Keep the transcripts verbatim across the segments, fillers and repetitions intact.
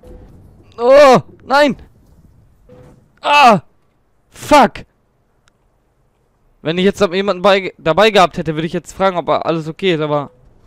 Oh, nein! Ah! Fuck! Wenn ich jetzt jemanden bei, dabei gehabt hätte, würde ich jetzt fragen, ob alles okay ist, aber...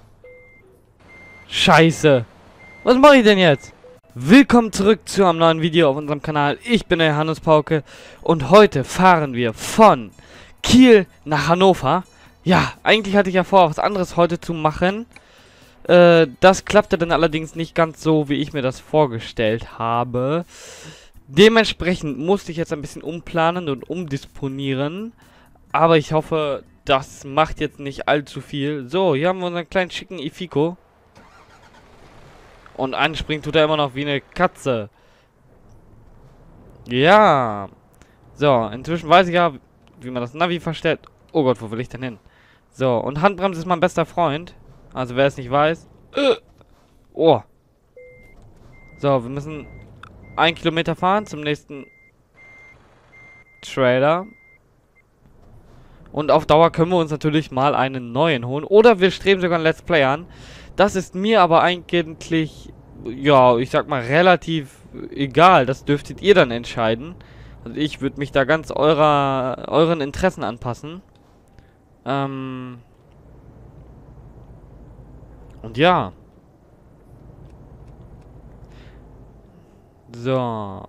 Scheiße! Was mache ich denn jetzt? Willkommen zurück zu einem neuen Video auf unserem Kanal. Ich bin der Hannes Pauke und heute fahren wir von Kiel nach Hannover. Ja, eigentlich hatte ich ja vor, was anderes heute zu machen. Äh, das klappte dann allerdings nicht ganz so, wie ich mir das vorgestellt habe. Dementsprechend musste ich jetzt ein bisschen umplanen und umdisponieren. Aber ich hoffe, das macht jetzt nicht allzu viel. So, hier haben wir unseren kleinen schicken Ifico. Und anspringen tut er immer noch wie eine Katze. Ja. So, inzwischen weiß ich ja, wie man das Navi verstellt. Oh Gott, wo will ich denn hin? So, und Handbremse ist mein bester Freund. Also wer es nicht weiß. Äh. Oh. So, wir müssen einen Kilometer fahren zum nächsten Trailer. Und auf Dauer können wir uns natürlich mal einen neuen holen. Oder wir streben sogar ein Let's Play an. Das ist mir aber eigentlich, ja, ich sag mal, relativ egal. Das dürftet ihr dann entscheiden. Also ich würde mich da ganz eurer, euren Interessen anpassen. Ähm. Und ja. So.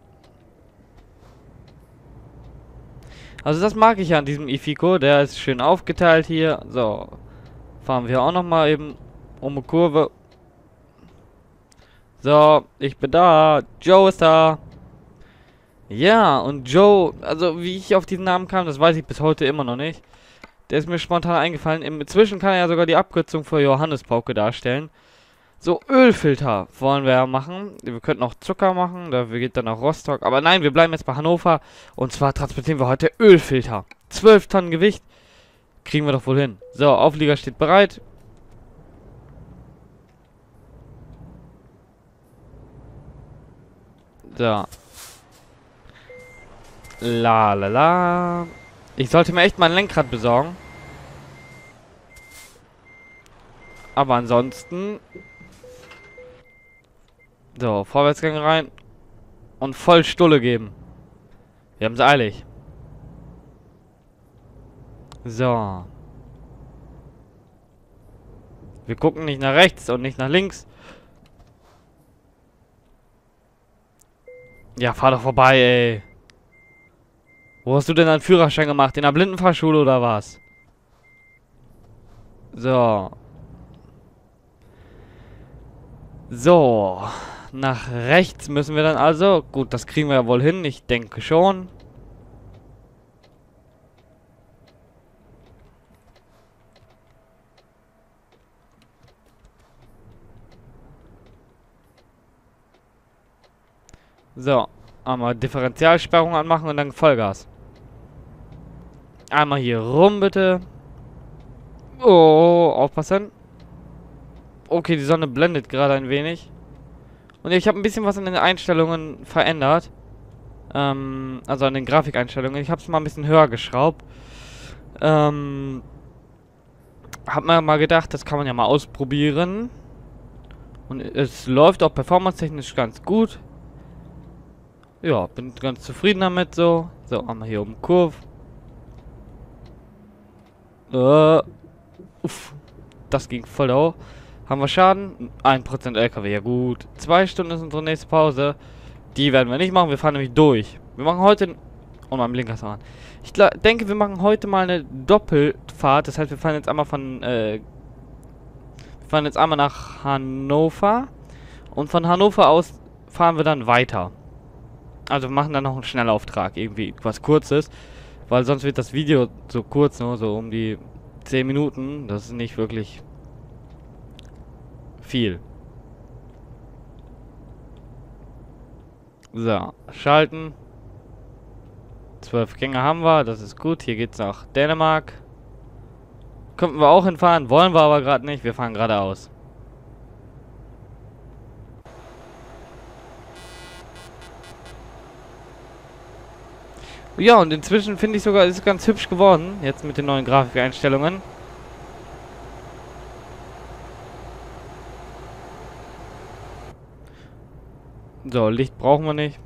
Also das mag ich ja an diesem Ifico. Der ist schön aufgeteilt hier. So. Fahren wir auch nochmal eben um eine Kurve. So, ich bin da. Joe ist da. Ja, und Joe, also wie ich auf diesen Namen kam, das weiß ich bis heute immer noch nicht. Der ist mir spontan eingefallen. Inzwischen kann er ja sogar die Abkürzung für Johannes Pauke darstellen. So, Ölfilter wollen wir ja machen. Wir könnten auch Zucker machen, da geht dann nach Rostock. Aber nein, wir bleiben jetzt bei Hannover. Und zwar transportieren wir heute Ölfilter. zwölf Tonnen Gewicht. Kriegen wir doch wohl hin. So, Auflieger steht bereit. So. La la la. Ich sollte mir echt mal ein Lenkrad besorgen. Aber ansonsten... So, Vorwärtsgang rein. Und voll Stulle geben. Wir haben es eilig. So. Wir gucken nicht nach rechts und nicht nach links. Ja, fahr doch vorbei, ey. Wo hast du denn einen Führerschein gemacht? In der Blindenfahrschule oder was? So. So. Nach rechts müssen wir dann also. Gut, das kriegen wir ja wohl hin. Ich denke schon. So. Einmal Differentialsperrung anmachen und dann Vollgas. Einmal hier rum, bitte. Oh, aufpassen. Okay, die Sonne blendet gerade ein wenig. Und ich habe ein bisschen was an den Einstellungen verändert. Ähm, also an den Grafikeinstellungen. Ich habe es mal ein bisschen höher geschraubt. Ähm, hab mir mal gedacht, das kann man ja mal ausprobieren. Und es läuft auch performance-technisch ganz gut. Ja, bin ganz zufrieden damit so. So, einmal hier um Kurve. Äh, uff, das ging voll da hoch. Haben wir Schaden? ein Prozent L K W, ja gut. Zwei Stunden ist unsere nächste Pause. Die werden wir nicht machen, wir fahren nämlich durch. Wir machen heute... Oh, mein Blinker ist an. Ich denke, wir machen heute mal eine Doppelfahrt. Das heißt, wir fahren jetzt einmal von... Äh, wir fahren jetzt einmal nach Hannover. Und von Hannover aus fahren wir dann weiter. Also wir machen dann noch einen Schnellauftrag. Irgendwie was Kurzes. Weil sonst wird das Video so kurz, nur so um die zehn Minuten. Das ist nicht wirklich... viel. So, schalten. Zwölf Gänge haben wir, das ist gut. Hier geht's nach Dänemark. Könnten wir auch hinfahren, wollen wir aber gerade nicht. Wir fahren geradeaus. Ja, und inzwischen finde ich sogar, ist es ganz hübsch geworden. Jetzt mit den neuen Grafikeinstellungen. So, Licht brauchen wir nicht.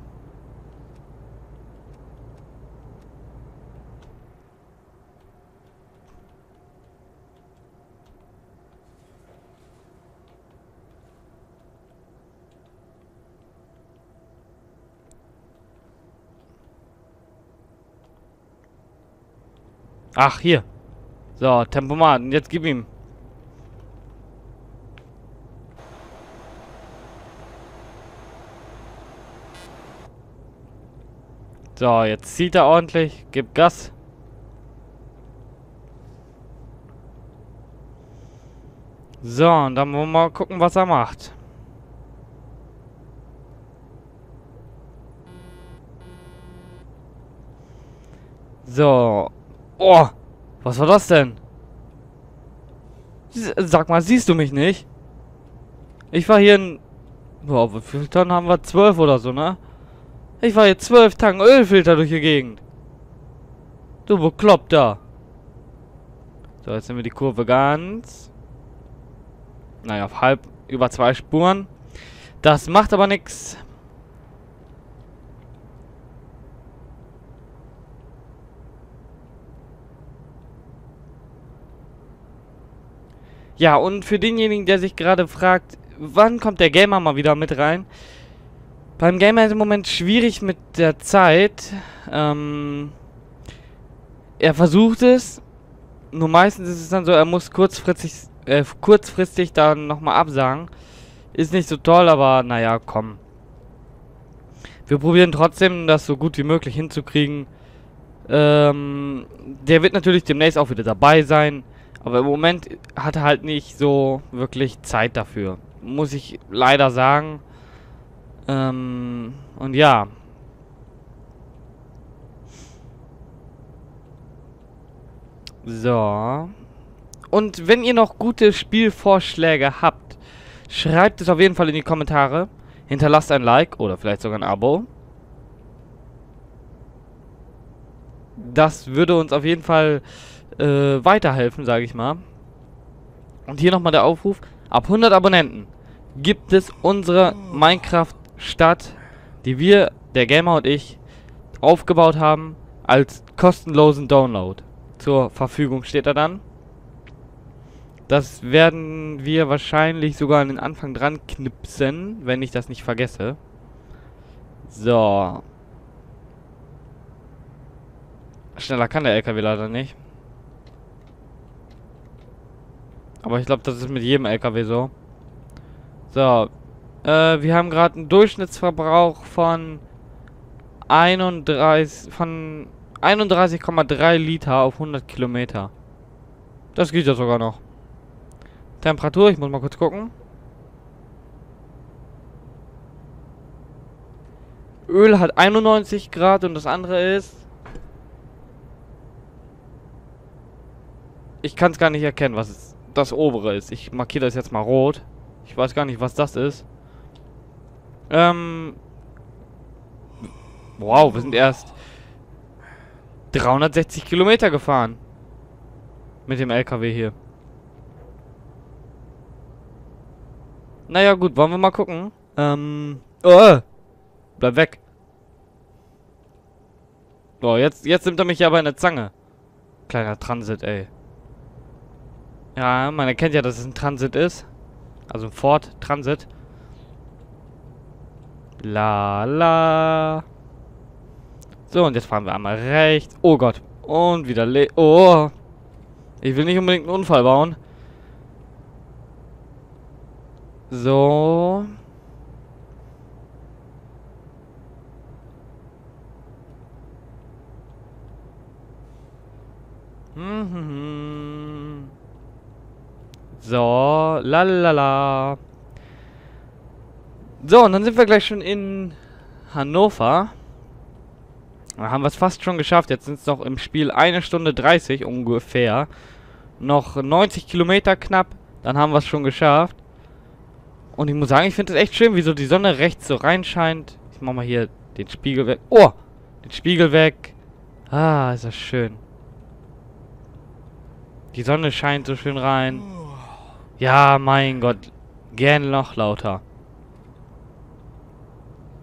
Ach, hier. So, Tempomat. Und jetzt gib ihm. So, jetzt zieht er ordentlich. Gib Gas. So, und dann wollen wir mal gucken, was er macht. So. Oh, was war das denn? Sag mal, siehst du mich nicht? Ich war hier in... Boah, wie viele Tonnen haben wir? Zwölf oder so, ne? Ich war hier zwölf Tanken Ölfilter durch die Gegend. Du Bekloppter. So, jetzt sind wir die Kurve ganz... Naja, auf halb über zwei Spuren. Das macht aber nichts. Ja, und für denjenigen, der sich gerade fragt, wann kommt der Gamer mal wieder mit rein? Beim Gamer ist im Moment schwierig mit der Zeit. Ähm, er versucht es. Nur meistens ist es dann so, er muss kurzfristig, äh, kurzfristig dann nochmal absagen. Ist nicht so toll, aber naja, komm. Wir probieren trotzdem, das so gut wie möglich hinzukriegen. Ähm, der wird natürlich demnächst auch wieder dabei sein. Aber im Moment hat er halt nicht so wirklich Zeit dafür. Muss ich leider sagen. Ähm, und ja. So. Und wenn ihr noch gute Spielvorschläge habt, schreibt es auf jeden Fall in die Kommentare. Hinterlasst ein Like oder vielleicht sogar ein Abo. Das würde uns auf jeden Fall äh, weiterhelfen, sage ich mal. Und hier nochmal der Aufruf. Ab hundert Abonnenten gibt es unsere Minecraft-Stadt, die wir, der Gamer und ich, aufgebaut haben, als kostenlosen Download. Zur Verfügung steht er dann. Das werden wir wahrscheinlich sogar an den Anfang dran knipsen, wenn ich das nicht vergesse. So. Schneller kann der L K W leider nicht. Aber ich glaube, das ist mit jedem L K W so. So. Äh, wir haben gerade einen Durchschnittsverbrauch von einunddreißig von einunddreißig Komma drei Liter auf hundert Kilometer. Das geht ja sogar noch. Temperatur, ich muss mal kurz gucken. Öl hat einundneunzig Grad und das andere ist... Ich kann es gar nicht erkennen, was es, das obere ist. Ich markiere das jetzt mal rot. Ich weiß gar nicht, was das ist. Ähm... Wow, wir sind erst dreihundertsechzig Kilometer gefahren. Mit dem L K W hier. Naja, gut, wollen wir mal gucken. Ähm... Oh! Bleib weg. So, jetzt, jetzt nimmt er mich aber in eine Zange. Kleiner Transit, ey. Ja, man erkennt ja, dass es ein Transit ist. Also ein Ford Transit. La la. So, und jetzt fahren wir einmal rechts. Oh Gott. Und wieder le... Oh. Ich will nicht unbedingt einen Unfall bauen. So. Mhm. So, lalala. So, und dann sind wir gleich schon in Hannover. Da haben wir es fast schon geschafft. Jetzt sind es noch im Spiel eine Stunde dreißig ungefähr. Noch neunzig Kilometer knapp. Dann haben wir es schon geschafft. Und ich muss sagen, ich finde es echt schön, wie so die Sonne rechts so reinscheint. Ich mach mal hier den Spiegel weg. Oh! Den Spiegel weg. Ah, ist das schön. Die Sonne scheint so schön rein. Ja, mein Gott. Gern noch lauter.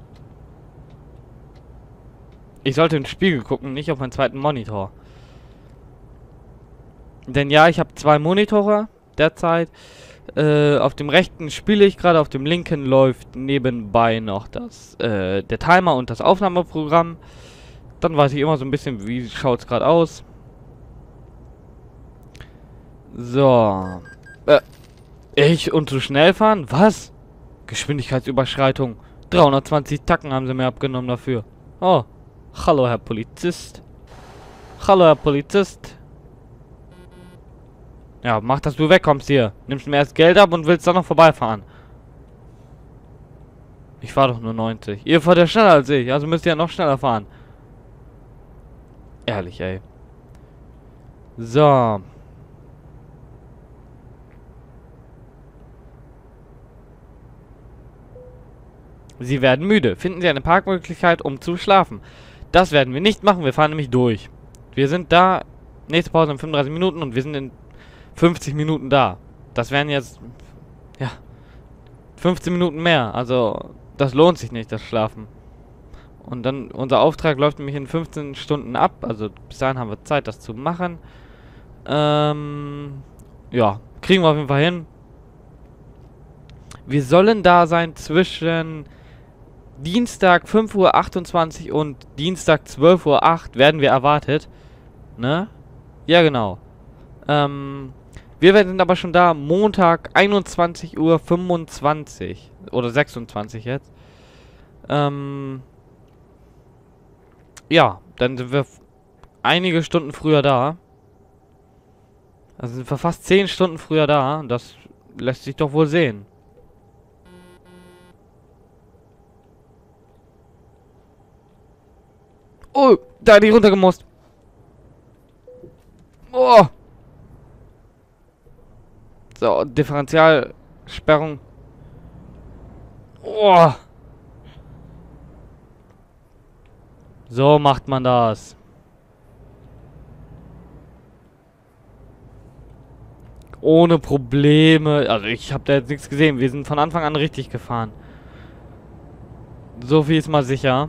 Ich sollte ins Spiegel gucken, nicht auf meinen zweiten Monitor. Denn ja, ich habe zwei Monitore derzeit. Äh, auf dem rechten spiele ich gerade, auf dem linken läuft nebenbei noch das, äh, der Timer und das Aufnahmeprogramm. Dann weiß ich immer so ein bisschen, wie schaut es gerade aus. So. Äh, ich und zu schnell fahren? Was? Geschwindigkeitsüberschreitung. dreihundertzwanzig Tacken haben sie mir abgenommen dafür. Oh. Hallo, Herr Polizist. Hallo, Herr Polizist. Ja, mach, dass du wegkommst hier. Nimmst mir erst Geld ab und willst dann noch vorbeifahren. Ich fahr doch nur neunzig. Ihr fahrt ja schneller als ich, also müsst ihr ja noch schneller fahren. Ehrlich, ey. So. Sie werden müde. Finden Sie eine Parkmöglichkeit, um zu schlafen. Das werden wir nicht machen, wir fahren nämlich durch. Wir sind da, nächste Pause in fünfunddreißig Minuten und wir sind in fünfzig Minuten da. Das wären jetzt, ja, fünfzehn Minuten mehr. Also, das lohnt sich nicht, das Schlafen. Und dann, unser Auftrag läuft nämlich in fünfzehn Stunden ab. Also, bis dahin haben wir Zeit, das zu machen. Ähm, ja, kriegen wir auf jeden Fall hin. Wir sollen da sein zwischen Dienstag fünf Uhr achtundzwanzig und Dienstag zwölf Uhr acht werden wir erwartet. Ne? Ja, genau. Ähm, wir sind aber schon da Montag einundzwanzig Uhr fünfundzwanzig. Oder sechsundzwanzig jetzt. Ähm, ja, dann sind wir einige Stunden früher da. Also sind wir fast zehn Stunden früher da. Das lässt sich doch wohl sehen. Oh, da hätte ich runtergemusst. Oh. So, Differentialsperrung. Oh. So macht man das. Ohne Probleme. Also ich habe da jetzt nichts gesehen. Wir sind von Anfang an richtig gefahren. So viel ist mal sicher.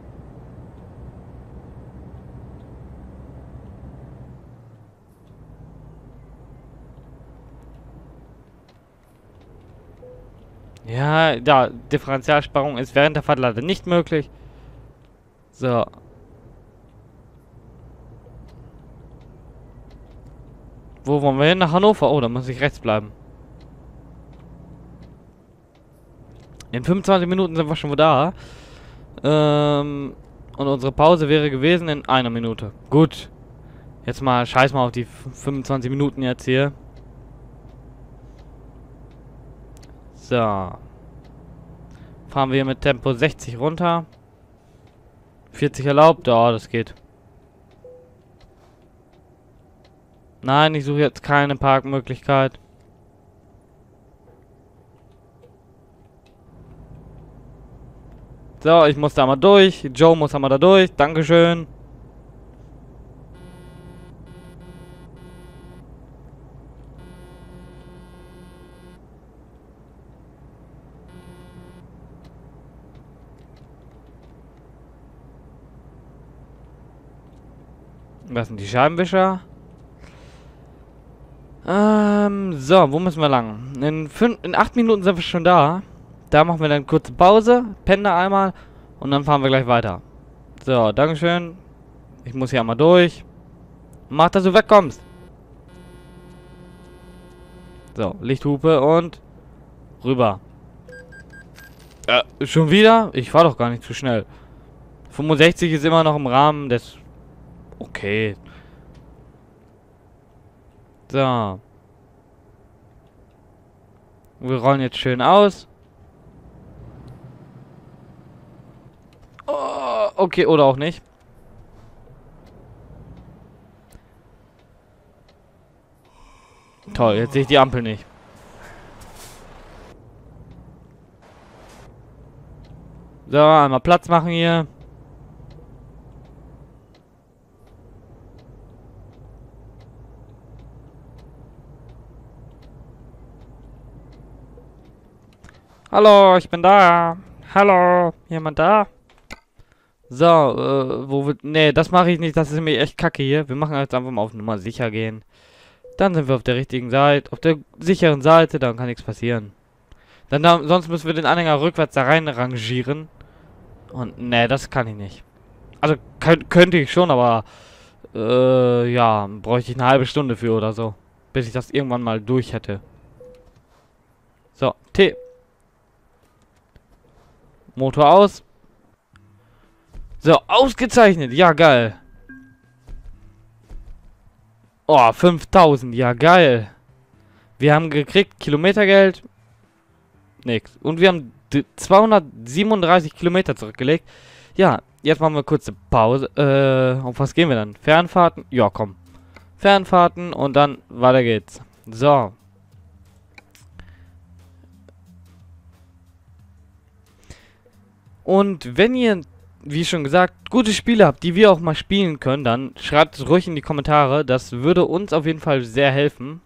Ja, ja, Differentialsperrung ist während der Fahrt leider nicht möglich. So. Wo wollen wir hin? Nach Hannover? Oh, da muss ich rechts bleiben. In fünfundzwanzig Minuten sind wir schon wieder da. Ähm, und unsere Pause wäre gewesen in einer Minute. Gut. Jetzt mal, scheiß mal auf die fünfundzwanzig Minuten jetzt hier. So. Fahren wir hier mit Tempo sechzig runter. vierzig erlaubt? Ja, das geht. Nein, ich suche jetzt keine Parkmöglichkeit. So, ich muss da mal durch. Joe muss da mal da durch. Dankeschön. Was sind die Scheibenwischer? Ähm, so, wo müssen wir lang? In, fünf, in acht Minuten sind wir schon da. Da machen wir dann kurze Pause, pennen da einmal und dann fahren wir gleich weiter. So, Dankeschön. Ich muss hier einmal durch. Mach, dass du wegkommst. So, Lichthupe und rüber. Äh, schon wieder? Ich fahr doch gar nicht zu schnell. fünfundsechzig ist immer noch im Rahmen des... Okay. So. Wir rollen jetzt schön aus. Oh, okay, oder auch nicht. Toll, jetzt sehe ich die Ampel nicht. So, einmal Platz machen hier. Hallo, ich bin da. Hallo, jemand da? So, äh, wo wird... Nee, das mache ich nicht. Das ist nämlich echt kacke hier. Wir machen jetzt einfach mal auf Nummer sicher gehen. Dann sind wir auf der richtigen Seite. Auf der sicheren Seite, dann kann nichts passieren. Dann, da, sonst müssen wir den Anhänger rückwärts da rein rangieren. Und, nee, das kann ich nicht. Also, könnt, könnte ich schon, aber... Äh, ja, bräuchte ich eine halbe Stunde für oder so. Bis ich das irgendwann mal durch hätte. So, T. Motor aus. So, ausgezeichnet. Ja, geil. Oh, fünftausend. Ja, geil. Wir haben gekriegt Kilometergeld. Nix. Und wir haben zweihundertsiebenunddreißig Kilometer zurückgelegt. Ja, jetzt machen wir kurze Pause. Äh, auf was gehen wir dann? Fernfahrten? Ja, komm. Fernfahrten und dann weiter geht's. So. Und wenn ihr, wie schon gesagt, gute Spiele habt, die wir auch mal spielen können, dann schreibt es ruhig in die Kommentare. Das würde uns auf jeden Fall sehr helfen.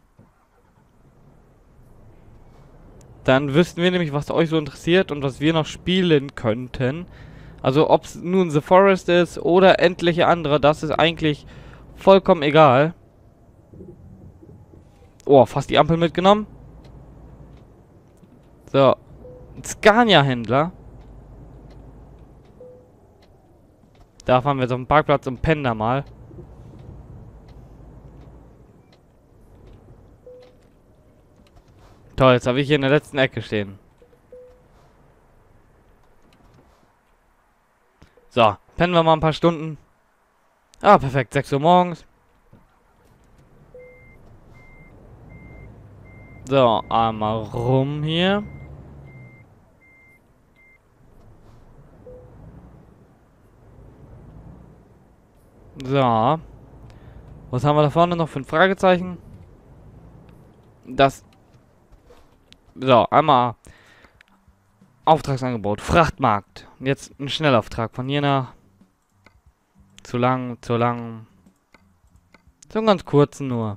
Dann wüssten wir nämlich, was euch so interessiert und was wir noch spielen könnten. Also ob es nun The Forest ist oder endliche andere, das ist eigentlich vollkommen egal. Oh, fast die Ampel mitgenommen. So. Scania-Händler. Da fahren wir jetzt auf dem Parkplatz und pennen da mal. Toll, jetzt habe ich hier in der letzten Ecke stehen. So, pennen wir mal ein paar Stunden. Ah, perfekt, sechs Uhr morgens. So, einmal rum hier. So. Was haben wir da vorne noch für ein Fragezeichen? Das. So, einmal Auftragsangebot. Frachtmarkt. Jetzt ein Schnellauftrag von hier nach. Zu lang, zu lang. So einen ganz kurzen nur.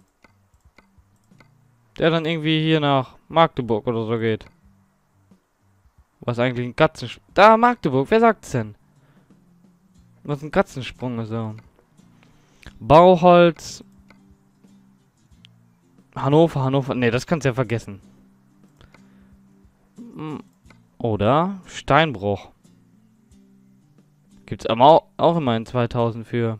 Der dann irgendwie hier nach Magdeburg oder so geht. Was eigentlich ein Katzensprung. Da, Magdeburg, wer sagt's denn? Was ein Katzensprung ist so. Bauholz. Hannover, Hannover. Ne, das kannst du ja vergessen. Oder Steinbruch. Gibt's aber auch immer in zweitausend für.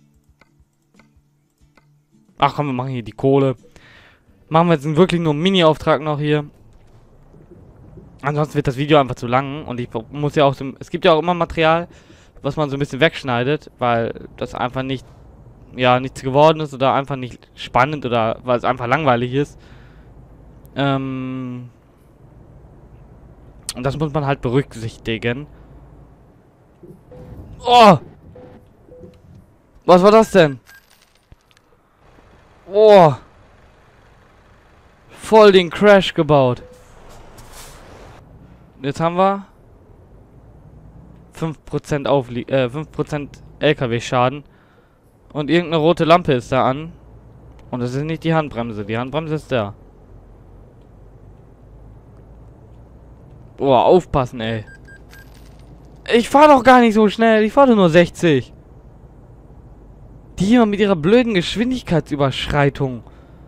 Ach komm, wir machen hier die Kohle. Machen wir jetzt einen wirklich nur Mini-Auftrag noch hier. Ansonsten wird das Video einfach zu lang. Und ich muss ja auch so, es gibt ja auch immer Material, was man so ein bisschen wegschneidet, weil das einfach nicht, ja, nichts geworden ist oder einfach nicht spannend oder weil es einfach langweilig ist. Ähm... Und das muss man halt berücksichtigen. Oh! Was war das denn? Oh! Voll den Crash gebaut. Jetzt haben wir fünf Prozent Auflie äh, fünf Prozent L K W-Schaden. Und irgendeine rote Lampe ist da an. Und das ist nicht die Handbremse. Die Handbremse ist da. Boah, aufpassen, ey. Ich fahr doch gar nicht so schnell. Ich fahre nur sechzig. Die hier mit ihrer blöden Geschwindigkeitsüberschreitung.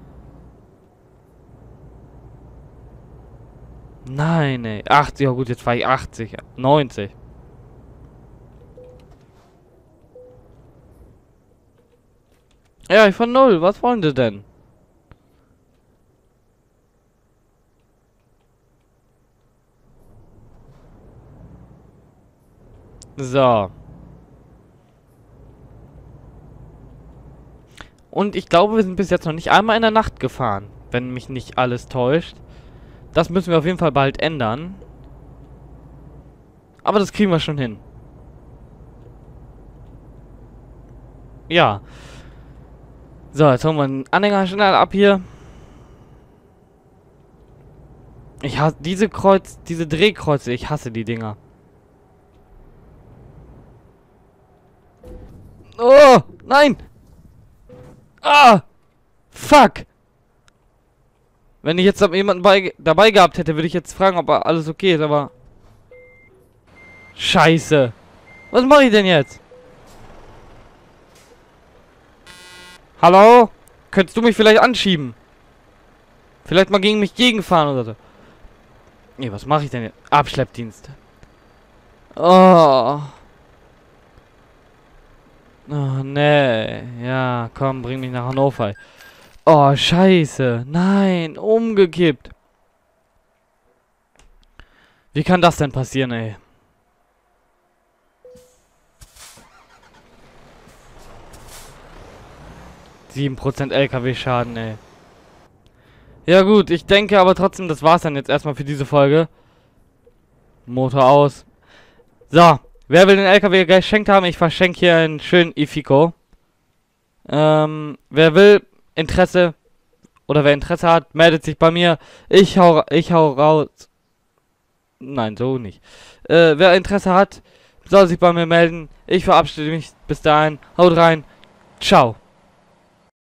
Nein, ey. achtzig, ja gut, jetzt fahre ich achtzig. neunzig. Ja, ich fahr null. Was wollen die denn? So. Und ich glaube, wir sind bis jetzt noch nicht einmal in der Nacht gefahren, wenn mich nicht alles täuscht. Das müssen wir auf jeden Fall bald ändern. Aber das kriegen wir schon hin. Ja. So, jetzt holen wir einen Anhänger schnell ab hier. Ich hasse diese Kreuz, diese Drehkreuze, ich hasse die Dinger. Oh, nein! Ah! Fuck! Wenn ich jetzt jemanden bei, dabei gehabt hätte, würde ich jetzt fragen, ob alles okay ist, aber... Scheiße! Was mache ich denn jetzt? Hallo? Könntest du mich vielleicht anschieben? Vielleicht mal gegen mich gegenfahren oder so. Nee, was mache ich denn jetzt? Abschleppdienst. Oh. Oh, nee. Ja, komm, bring mich nach Hannover. Oh, scheiße. Nein, umgekippt. Wie kann das denn passieren, ey? sieben Prozent L K W-Schaden, ey. Ja gut, ich denke aber trotzdem, das war's dann jetzt erstmal für diese Folge. Motor aus. So, wer will den L K W geschenkt haben? Ich verschenke hier einen schönen Ifico. Ähm, wer will Interesse oder wer Interesse hat, meldet sich bei mir. Ich hau, ich hau raus. Nein, so nicht. Äh, wer Interesse hat, soll sich bei mir melden. Ich verabschiede mich bis dahin. Haut rein. Ciao.